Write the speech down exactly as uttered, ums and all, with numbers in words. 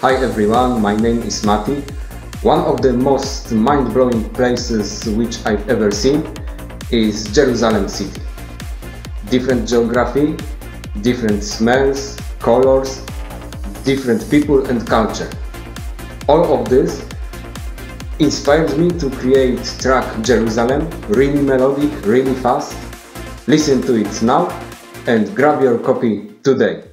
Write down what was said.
Hi everyone, my name is M A T I. One of the most mind-blowing places which I've ever seen is Jerusalem city. Different geography, different smells, colors, different people and culture. All of this inspired me to create track Jerusalem, really melodic, really fast. Listen to it now and grab your copy today.